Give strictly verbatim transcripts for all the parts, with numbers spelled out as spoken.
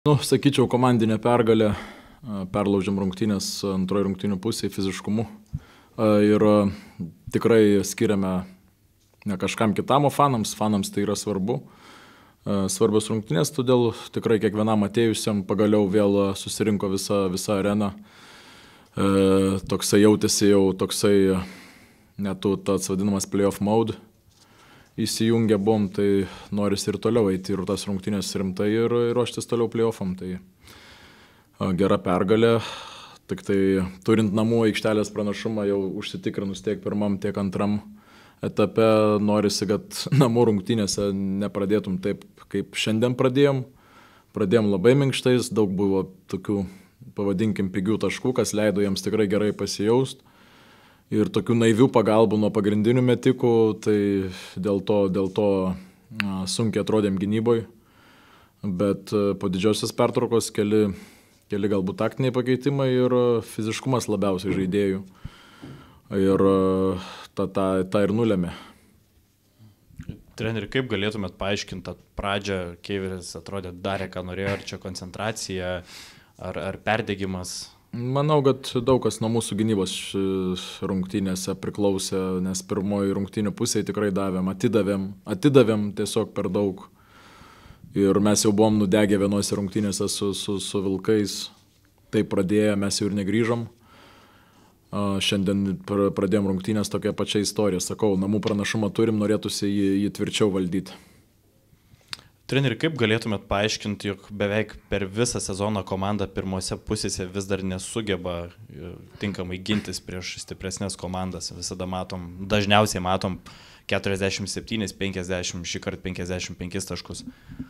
Nu, sakyčiau, komandinė pergalė, perlaužėm rungtynės antroji rungtynių pusėje fiziškumu ir tikrai skiriame ne kažkam kitam, o fanams, fanams tai yra svarbu, svarbios rungtynės, todėl tikrai kiekvienam atėjusiam pagaliau vėl susirinko visa, visa arena, toksai jautėsi jau toksai, net tas vadinamas playoff mode, įsijungę buvom, tai norisi ir toliau eiti ir tas rungtynės rimtai ir ruoštis toliau playoffam. Tai gera pergalė, tik tai turint namų aikštelės pranašumą jau užsitikrinus tiek pirmam, tiek antram etape, norisi, kad namų rungtynėse nepradėtum taip, kaip šiandien pradėjom. Pradėjom labai minkštais, daug buvo tokių, pavadinkim, pigių taškų, kas leido jiems tikrai gerai pasijaust. Ir tokių naivių pagalbų nuo pagrindinių metikų, tai dėl to, dėl to sunkiai atrodėm gynyboj. Bet po didžiosios pertraukos keli, keli galbūt taktiniai pakeitimai ir fiziškumas labiausiai žaidėjų. Ir tą, tą, tą ir nulėmė. Treneri, kaip galėtumėt paaiškinti tą pradžią, Keiveris atrodė darė, ką norėjo, ar čia koncentracija, ar, ar perdegimas? Manau, kad daug kas nuo mūsų gynybos rungtynėse priklausė, nes pirmoji rungtynių pusėje tikrai davėm, atidavėm, atidavėm tiesiog per daug. Ir mes jau buvom nudegę vienose rungtynėse su, su, su Vilkais, tai pradėję, mes jau ir negrįžom. Šiandien pradėjom rungtynės tokia pačia istorija, sakau, namų pranašumą turim, norėtųsi jį, jį tvirčiau valdyti. Treneri, kaip galėtumėt paaiškinti, jog beveik per visą sezoną komanda pirmose pusėse vis dar nesugeba tinkamai gintis prieš stipresnės komandas? Visada matom, dažniausiai matom keturiasdešimt septyni penkiasdešimt, šį kartą penkiasdešimt penkis taškus.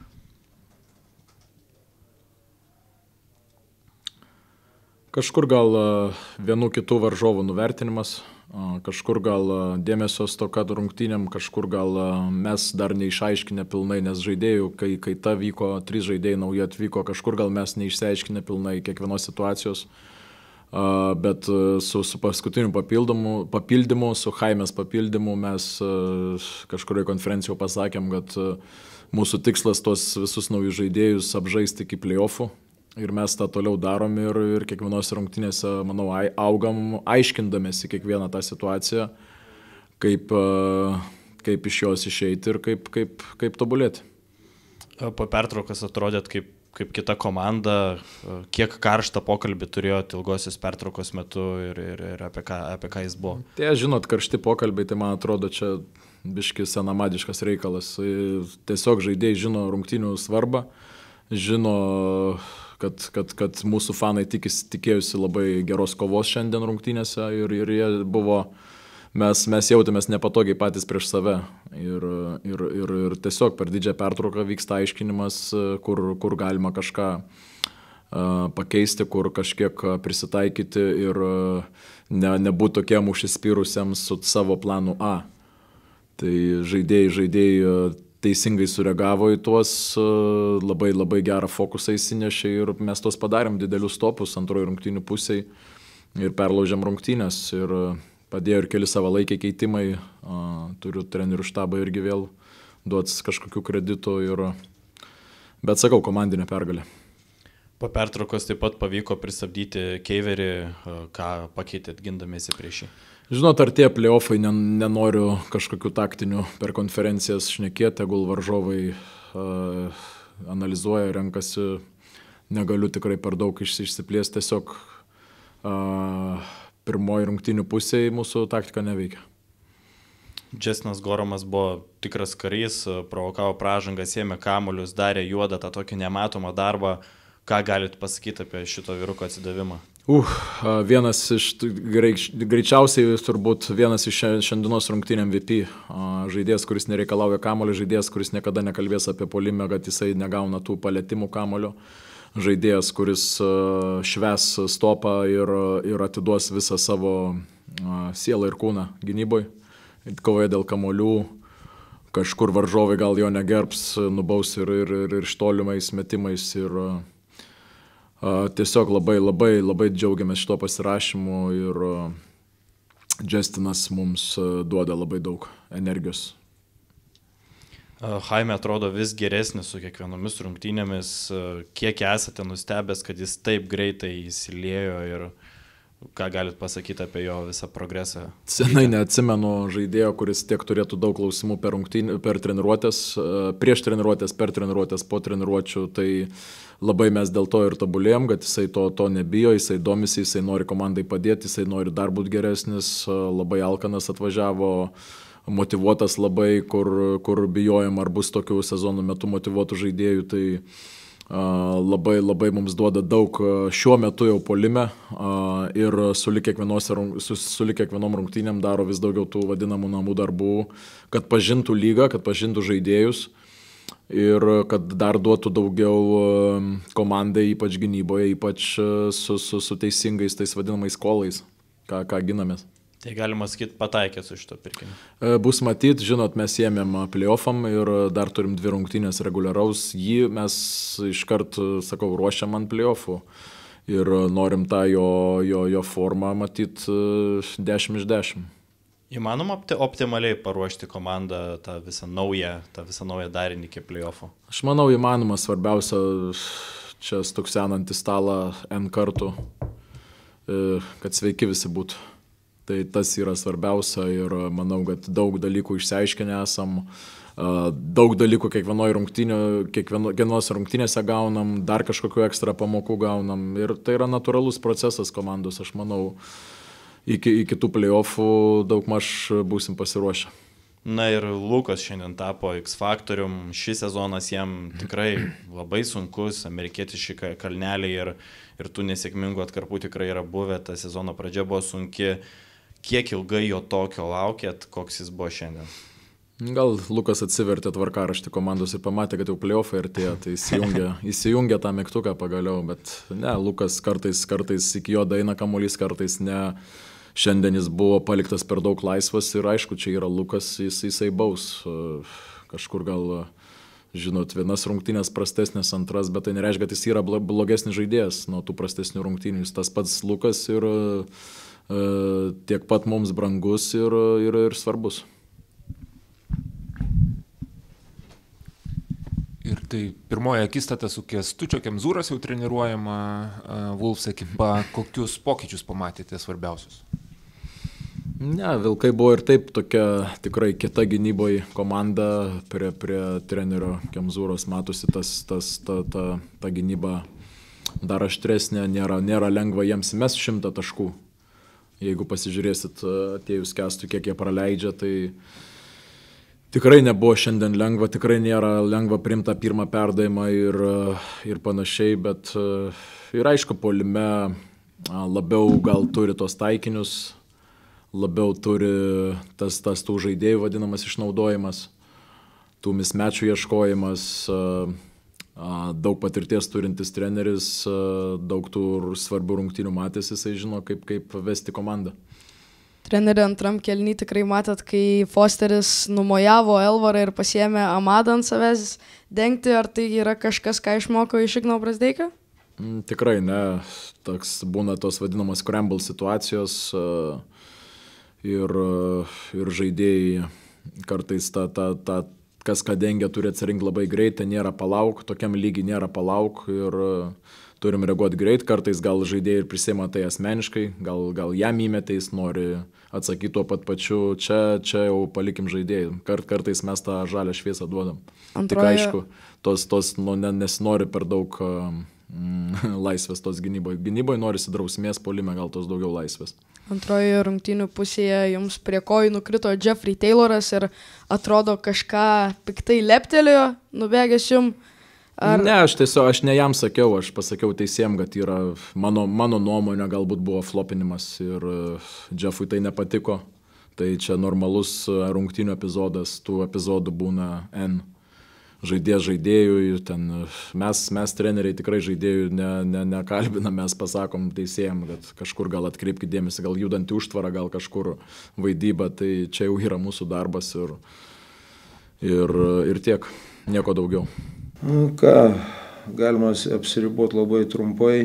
Kažkur gal vienų kitų varžovų nuvertinimas, kažkur gal dėmesio stoka rungtynėm, kažkur gal mes dar neišaiškinę pilnai, nes žaidėjų, kai, kai ta vyko, trys žaidėjai nauji atvyko, kažkur gal mes neišsiaiškinę pilnai kiekvienos situacijos, bet su, su paskutiniu papildymu, papildymu, su Jaimės papildymu mes kažkurioje konferencijoje pasakėm, kad mūsų tikslas tos visus naujus žaidėjus apžaisti iki playoffų. Ir mes tą toliau darom ir, ir kiekvienos rungtynėse, manau, augam, aiškindamėsi kiekvieną tą situaciją, kaip, kaip iš jos išeiti ir kaip, kaip, kaip tobulėti. Po pertraukos atrodėt kaip, kaip kita komanda, kiek karštą pokalbį turėjot ilgosios pertraukos metu ir, ir, ir apie, ką, apie ką jis buvo? Tai, žinot, karšti pokalbiai, tai man atrodo čia biški senamadiškas reikalas. Tiesiog žaidėjai žino rungtynių svarbą, žino, kad, kad, kad mūsų fanai tikis, tikėjusi labai geros kovos šiandien rungtynėse ir, ir jie buvo, mes, mes jautėmės nepatogiai patys prieš save ir, ir, ir, ir tiesiog per didžiąją pertrauką vyksta aiškinimas, kur, kur galima kažką uh, pakeisti, kur kažkiek prisitaikyti ir uh, ne, nebūti tokiem užsispyrusiems su savo planu A. Tai žaidėjai, žaidėjai uh, teisingai sureagavo į tuos, labai labai gerą fokusą įsinešė ir mes tos padarėm didelius stopus antroji rungtynių pusėje ir perlaužėm rungtynės ir padėjo ir keli savalaikiai keitimai, turiu trenerių štabą irgi vėl duots kažkokių kreditų, ir... bet sakau, komandinė pergalė. Po pertraukos taip pat pavyko pristabdyti Keiverį, ką pakeitėt gindamiesi prieš jį? Žinot, ar tie playoffai, nenoriu kažkokių taktinių per konferencijas šnekėti, tegul varžovai uh, analizuoja, renkasi, negaliu tikrai per daug išsiplėsti, tiesiog uh, pirmoji rungtynių pusėje mūsų taktika neveikia. Džestinas Goromas buvo tikras karys, provokavo pražangą, ėmė kamuolius, darė juodą tą tokį nematomą darbą. Ką galite pasakyti apie šito vyruko atsidavimą? Uh, vienas iš, greičiausiai turbūt vienas iš šiandienos rungtynių M V P. Žaidėjas, kuris nereikalauja kamuolio, žaidėjas, kuris niekada nekalbės apie puolimą, kad jisai negauna tų palietimų kamuolio. Žaidėjas, kuris šves stopą ir, ir atiduos visą savo sielą ir kūną gynyboj. Kovoje dėl kamuolių, kažkur varžovai gal jo negerbs, nubaus ir, ir, ir, ir štolimais metimais. Ir, Uh, tiesiog labai, labai, labai džiaugiamės šito pasirašymu ir uh, Džestinas mums uh, duoda labai daug energijos. Jaime atrodo vis geresnis su kiekvienomis rungtynėmis. Kiek esate nustebęs, kad jis taip greitai įsiliejo ir ką galit pasakyti apie jo visą progresą? Senai neatsimenu žaidėjo, kuris tiek turėtų daug klausimų per, rungtynį, per treniruotės, prieš treniruotės, per treniruotės, po treniruočių. Tai labai mes dėl to ir tobulėjom, kad jisai to, to nebijo, jisai domisi, jisai nori komandai padėti, jisai nori dar būti geresnis, labai alkanas atvažiavo. Motyvuotas labai, kur, kur bijojom, ar bus tokių sezonų metu motyvuotų žaidėjų, tai a, labai, labai mums duoda daug šiuo metu jau puolime a, ir sulig su, su kiekvienom rungtynėm daro vis daugiau tų vadinamų namų darbų, kad pažintų lygą, kad pažintų žaidėjus ir kad dar duotų daugiau komandai, ypač gynyboje, ypač su, su, su teisingais tais vadinamais kolais, ką, ką ginamės. Tai galima sakyti, pataikė su šito pirkiniu. Bus matyt, žinot, mes ėmėm playoffam ir dar turim dvi rungtynės reguliaraus. Jį mes iškart, sakau, ruošiam ant playoffų ir norim tą jo, jo, jo formą matyti dešimt iš dešimt. Įmanoma optimaliai paruošti komandą tą visą naują, tą visą naują darinį iki playoffų? Aš manau, įmanoma, svarbiausia čia stuksenant į stalą N kartų, kad sveiki visi būtų. Tai tas yra svarbiausia ir manau, kad daug dalykų išsiaiškinę esam, daug dalykų kiekvienoje rungtynė, kiekvienos rungtynėse gaunam, dar kažkokiu ekstra pamokų gaunam ir tai yra natūralus procesas komandos, aš manau, iki, iki tų playoffų daug maž būsim pasiruošę. Na ir Lukas šiandien tapo X faktorium, šis sezonas jam tikrai labai sunkus, amerikietiški kalneliai ir, ir tų nesėkmingų atkarpų tikrai yra buvę, ta sezono pradžia buvo sunki. Kiek ilgai jo tokio laukėt, koks jis buvo šiandien? Gal Lukas atsivertė tvarkaraštį komandos ir pamatė, kad jau playoffai artėja, tai įsijungė, įsijungė tą mygtuką pagaliau, bet ne, Lukas kartais, kartais iki jo daina kamuolys, kartais ne. Šiandien jis buvo paliktas per daug laisvas ir aišku, čia yra Lukas, jis, jisai baus. Kažkur gal, žinot, vienas rungtynės prastesnės, antras, bet tai nereiškia, kad jis yra blogesnis žaidėjas nuo tų prastesnių rungtynių. Jis tas pats Lukas ir tiek pat mums brangus ir, ir, ir svarbus. Ir tai pirmoji akistata su Kęstučio Kemzūros jau treniruojama Wolves ekipa. Kokius pokyčius pamatėte svarbiausius? Ne, Vilkai buvo ir taip tokia tikrai kita gynyboje komanda prie, prie trenerio Kemzūros. Matosi tas, tas, ta, ta, ta gynyba dar aštresnė, nėra, nėra lengva jiems mes šimtą taškų. Jeigu pasižiūrėsit atėjus Kęstui, kiek jie praleidžia, tai tikrai nebuvo šiandien lengva, tikrai nėra lengva priimti pirmą perdavimą ir, ir panašiai, bet ir aišku, puolime labiau gal turi tos taikinius, labiau turi tas, tas tų žaidėjų vadinamas išnaudojimas, tų mismečių ieškojimas, daug patirties turintis treneris, daug tų svarbių rungtynių matęs, jisai žino, kaip, kaip vesti komandą. Trenerį antram kėliny tikrai matėt, kai Fosteris numojavo Elvarą ir pasiėmė Amadą ant savęs dengti, ar tai yra kažkas, ką išmoko iš Igno Brazdeikio? Mm, tikrai ne, toks būna tos vadinamos scramble situacijos ir, ir žaidėjai kartais tą, tą, tą kas ką dengia, turi atsirinkti labai greitai, nėra palauk, tokiam lygiai nėra palauk ir turim reaguoti greit, kartais gal žaidėjai ir prisėma tai asmeniškai, gal, gal jam įmetė, jis nori atsakyti tuo pat pačiu, čia, čia jau palikim žaidėjai, Kart, kartais mes tą žalią šviesą duodam. Antroje... Tik aišku, tos, tos nu, nesinori per daug mm, laisvės tos gynyboje, gynyboje norisi drausmės, puolime gal tos daugiau laisvės. Antroje rungtynių pusėje jums prie kojų nukrito Jeffrey Tayloras ir atrodo kažką piktai leptelėjo, nubėgęs jums. Ar... Ne, aš tiesiog, aš ne jam sakiau, aš pasakiau teisėjam, kad yra mano, mano nuomonė galbūt buvo flopinimas ir Jeffui tai nepatiko. Tai čia normalus rungtynių epizodas, tų epizodų būna N. Žaidėjas žaidėjų, ten mes, mes treneriai tikrai žaidėjų ne, ne, nekalbinam, mes pasakom teisėjam, kad kažkur gal atkreipkite dėmesį, gal judant į užtvarą, gal kažkur vaidyba, tai čia jau yra mūsų darbas ir, ir, ir tiek, nieko daugiau. Nu ką, galima apsiriboti labai trumpai,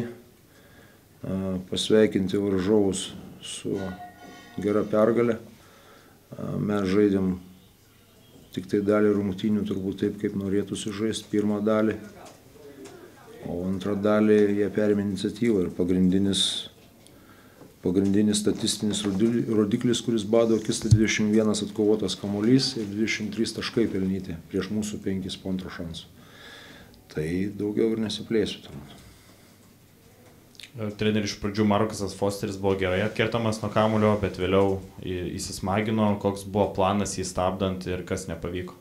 pasveikinti varžovus su gera pergalė. Mes žaidėm tik tai dalį rungtynių turbūt taip, kaip norėtųsi žaisti pirmą dalį. O antrą dalį jie perėmė iniciatyvą ir pagrindinis, pagrindinis statistinis rodiklis, kuris bado akis, tai dvidešimt vienas atkovotas kamuolys ir dvidešimt trys taškai pelnyti prieš mūsų penkis po antro šansų. Tai daugiau ir nesiplėsiu turbūt. Treneris iš pradžių Markusas Fosteris buvo gerai atkertamas nuo kamuolio, bet vėliau įsismagino, koks buvo planas jį stabdant ir kas nepavyko.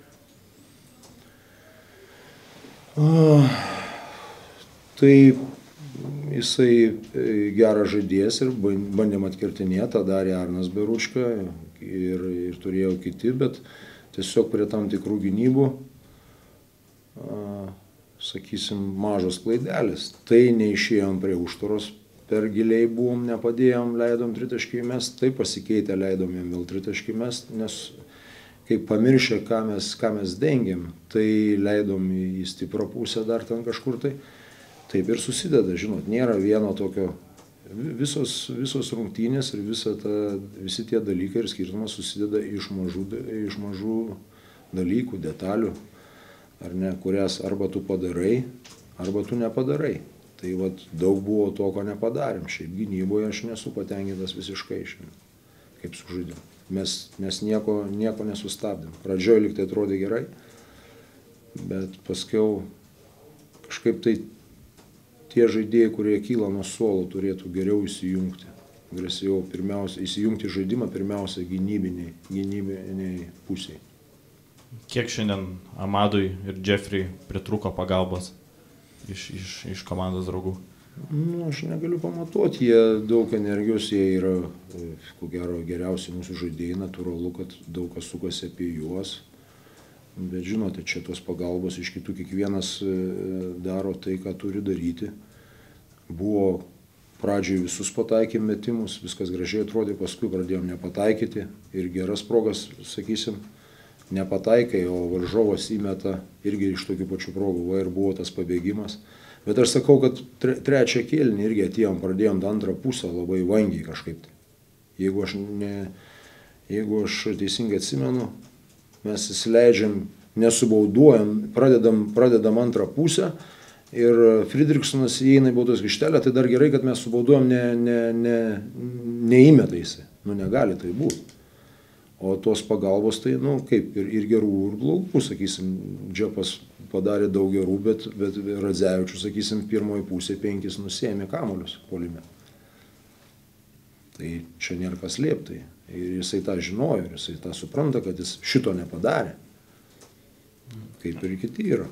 Uh, tai jisai geras žaidėjas ir bandėm atkertinėti, tą darė Arnas Beručka ir, ir turėjo kiti, bet tiesiog prie tam tikrų gynybų uh, sakysim, mažos klaidelės. Tai neišėjom prie užtvaros, per giliai buvom, nepadėjom, leidom tritaškį mest, tai pasikeitę leidom jam vėl tritaškį mest, nes kaip pamiršę, ką mes, ką mes dengiam, tai leidom į stiprą pusę dar ten kažkur tai. Taip ir susideda, žinot, nėra vieno tokio, visos, visos rungtynės ir visa ta, visi tie dalykai ir skirtumas susideda iš mažų, iš mažų dalykų, detalių. Ar ne, kurias arba tu padarai, arba tu nepadarai. Tai vat, daug buvo to, ko nepadarėm. Šiaip gynyboje aš nesu patenkintas visiškai šiandien, kaip sužaidėm. Mes, mes nieko, nieko nesustabdėm. Pradžioje lyg tai atrodė gerai, bet paskiau kažkaip tai tie žaidėjai, kurie kyla nuo suolo, turėtų geriau įsijungti. Agresyviau pirmiausia, įsijungti žaidimą pirmiausia gynybiniai, gynybiniai pusiai. Kiek šiandien Amadui ir Jeffrey pritrūko pagalbos iš, iš, iš komandos draugų? Nu, aš negaliu pamatuoti, jie daug energijos, jie yra, ko gero, geriausi mūsų žaidėjai, natūralu, kad daug kas sukasi apie juos. Bet žinote, čia tos pagalbos iš kitų kiekvienas daro tai, ką turi daryti. Buvo pradžioj visus pataikėm metimus, viskas gražiai atrodė, paskui pradėjom nepataikyti ir geras progas, sakysim, nepataikai, o varžovas įmeta irgi iš tokių pačių progų, va ir buvo tas pabėgimas. Bet aš sakau, kad tre, trečią kėlinį irgi atėjom, pradėjom tą antrą pusę labai vangiai kažkaip. Jeigu aš, ne, jeigu aš teisingai atsimenu, mes įsileidžiam, nesubauduojam, pradedam, pradedam antrą pusę ir Fridriksonas įeina į baudos aikštelę, tai dar gerai, kad mes subauduojam, ne, ne, ne, neįmeta jisai. Nu, negali tai būti. O tos pagalbos tai, nu, kaip ir, ir gerų, ir blogų, sakysim, Džepas padarė daug gerų, bet, bet Radzevičius, sakysim, pirmoji pusė penkis nusėmė kamuolius puolime. Tai čia nėra kas slėpti. Ir jisai tą žinojo, ir jisai tą supranta, kad jis šito nepadarė. Kaip ir kiti yra.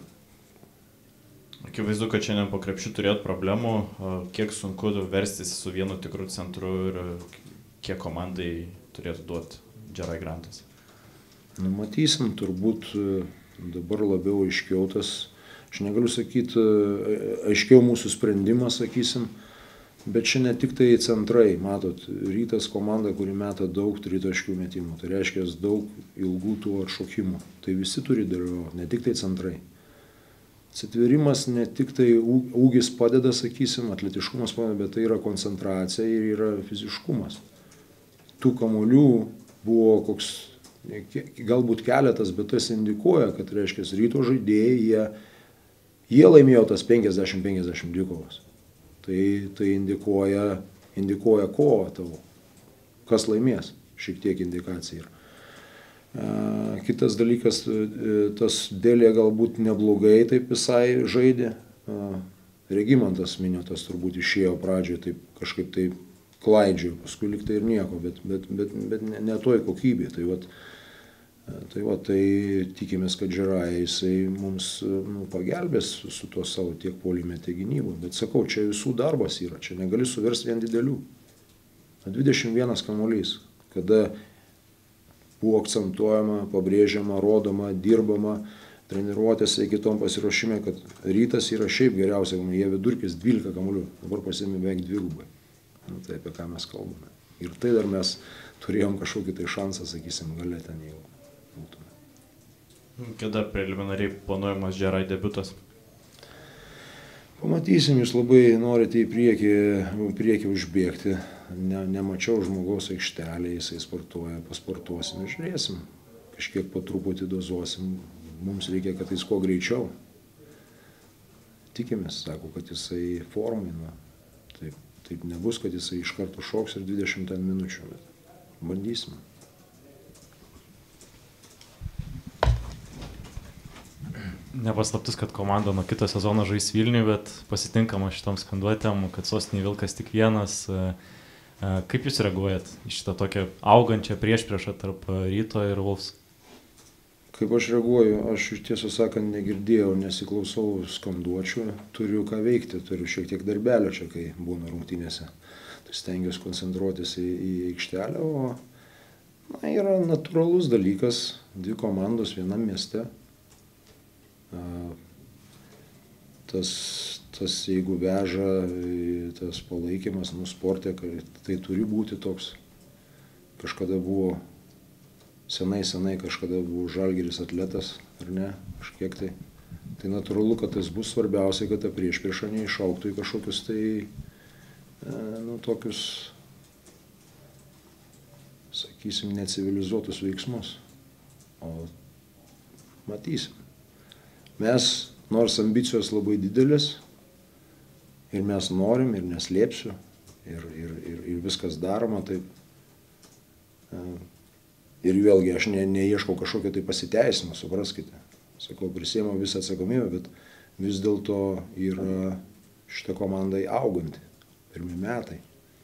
Akivaizdu, kad šiandien po krepšių turėjot problemų, kiek sunku verstis su vienu tikru centru ir kiek komandai turėtų duoti Džerai Grantas. Nu, matysim, turbūt dabar labiau aiškiau tas, aš negaliu sakyti, aiškiau mūsų sprendimas, sakysim, bet čia ne tik tai centrai, matot, Rytas komanda, kuri meta daug tritaškių metimų, tai reiškia daug ilgų tų atšokimų, tai visi turi dalyvauti, ne tik tai centrai. Atsitvėrimas ne tik tai ūgis padeda, sakysim, atletiškumas padeda, bet tai yra koncentracija ir yra fiziškumas. Tų kamuolių buvo koks, galbūt keletas, bet tas indikuoja, kad, reiškia, Ryto žaidėjai, jie, jie laimėjo tas penkiasdešimt penkiasdešimt dvikovas. Tai, tai indikuoja, indikuoja kovą tavo, kas laimės, šiek tiek indikacija yra. E, kitas dalykas, tas Dėlė galbūt neblogai taip visai žaidė. E, Regimantas Miniotas turbūt išėjo pradžioje taip kažkaip taip klaidžiojo, paskui liktai ir nieko, bet, bet, bet, bet ne, ne toj kokybė. Tai, vat, tai, vat, tai tikimės, kad Džeraja jisai mums nu, pagelbės su, su tuo savo tiek puolime, tiek gynybu. Bet sakau, čia visų darbas yra, čia negali suversti vien didelių. dvidešimt vienas kamuolys, kada buvo akcentuojama, pabrėžiama, rodoma, dirbama, treniruotėse kitom pasiruošime, kad Rytas yra šiaip geriausia, jie vidurkis dvylika kamuolių, dabar pasiėmė beveik dvigubai. Nu, tai apie ką mes kalbame. Ir tai dar mes turėjom kažkokį tai šansą, sakysim, galę ten jau būtume. Kada preliminariai planuojamas Džerai debiutas? Pamatysim, jūs labai norite į priekį, priekį užbėgti. Ne, nemačiau žmogaus aikštelėje, jisai sportuoja, pasportuosim ir žiūrėsim. kažkiek po truputį dozuosim, mums reikia, kad jis kuo greičiau. Tikimės, sako, kad jisai formai, na, taip, taip nebus, kad jisai iš karto šoks ir dvidešimt minučių, bet bandysime. Nepaslaptis, kad komanda nuo kito sezono žais Vilniui, bet pasitinkama šitom skanduotėm, kad sostinėje Vilkas tik vienas. Kaip jūs reaguojat į šitą tokią augančią priešpriešą tarp Ryto ir Wolves? Kaip aš reaguoju, aš iš tiesą sakant negirdėjau, nesiklausau skanduočių, turiu ką veikti, turiu šiek tiek darbelio čia, kai būna rungtynėse. Tai stengiuosi koncentruotis į, į aikštelę, o na, yra natūralus dalykas, dvi komandos vienam mieste. Tas, tas jeigu veža, tas palaikymas, nu, sporte, tai turi būti toks. Kažkada buvo, senai, senai kažkada buvo Žalgiris atletas, ar ne, kažkiek tai. Tai natūralu, kad tas bus svarbiausia, kad ta priešprieša neišaugtų į kažkokius tai, nu, tokius, sakysim, necivilizuotus veiksmus. O matysim. Mes, nors ambicijos labai didelės, ir mes norim, ir neslėpsiu, ir, ir, ir, ir viskas daroma taip. Ir vėlgi, aš ne, neieškau kažkokio tai pasiteisimo, supraskite. Sakau, prisėmiau visą atsakomybę, bet vis dėlto yra šita komanda auganti, pirmi metai.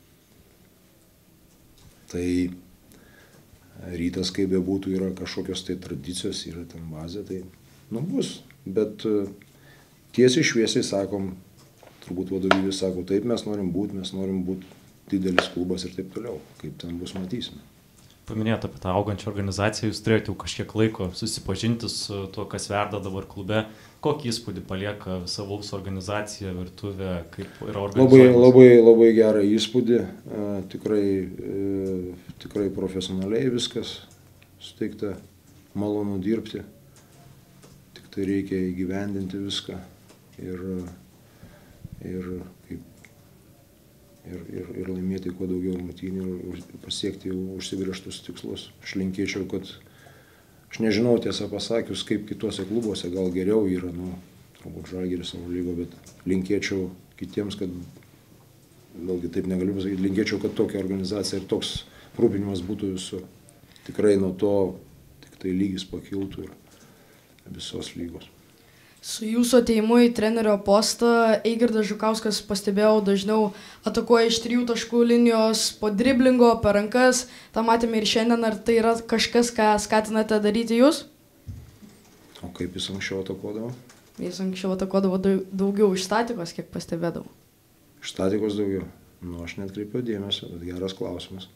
Tai Rytas, kaip bebūtų, yra kažkokios tai tradicijos, yra ten bazė, tai nu bus. Bet tiesiai šviesiai sakom, turbūt vadovybė sako, taip mes norim būti, mes norim būti didelis klubas ir taip toliau. Kaip ten bus, matysime. Paminėjote apie tą augančią organizaciją, jūs turėjote jau kažkiek laiko susipažinti su tuo, kas verda dabar klube. Kokį įspūdį palieka visa Wolves organizacija, virtuvė, kaip yra organizuojamas? Labai, labai, labai gerą įspūdį, tikrai, tikrai profesionaliai viskas suteikta, malonu dirbti. Tai reikia įgyvendinti viską ir, ir, kaip, ir, ir, ir laimėti kuo daugiau rungtynių ir pasiekti užsibrėžtus tikslus. Aš linkėčiau, kad, aš nežinau tiesą pasakius, kaip kitose klubuose, gal geriau yra, nu, turbūt Žalgiris savo lygo, bet linkėčiau kitiems, kad, vėlgi taip negaliu pasakyti, linkėčiau, kad tokia organizacija ir toks rūpinimas būtų visur. Tikrai nuo to tik tai lygis pakiltų ir visos lygos. Su jūsų atėjimu į trenerio postą Eigirdas Žukauskas, pastebėjau, dažniau atakuoja iš trijų taškų linijos po driblingo, per rankas. tą matėme ir šiandien, ar tai yra kažkas, ką skatinate daryti jūs? O kaip jis anksčiau atakuodavo? Jis anksčiau atakuodavo daugiau iš statikos, kiek pastebėdavau. Iš statikos daugiau? Nu, aš net kreipiau dėmesio, bet geras klausimas.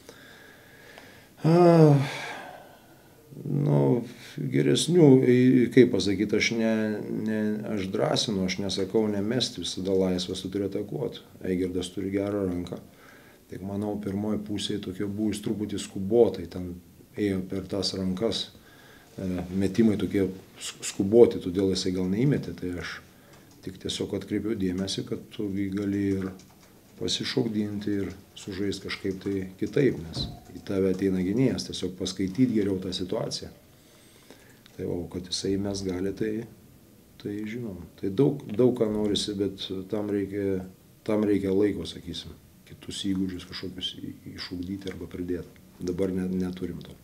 Ah, nu, geresnių, kaip pasakyti, aš, ne, ne, aš drąsinu, aš nesakau nemesti, visada laisvas tu turi atakuoti. Eigirdas turi gerą ranką. Tik manau, pirmoji pusėje tokia buvo jis truputį skubotai, ten ėjo per tas rankas, metimai tokie skuboti, todėl jisai gal neįmetė, tai aš tik tiesiog atkreipiau dėmesį, kad tu gali ir pasišaukdinti ir sužaisti kažkaip tai kitaip, nes į tave ateina gynėjas, tiesiog paskaityti geriau tą situaciją. Tai o kad jisai mes gali, tai, tai žinom. Tai daug, daug ką norisi, bet tam reikia, tam reikia laiko, sakysim, kitus įgūdžius kažkokius išugdyti arba pridėti. Dabar net, neturim to.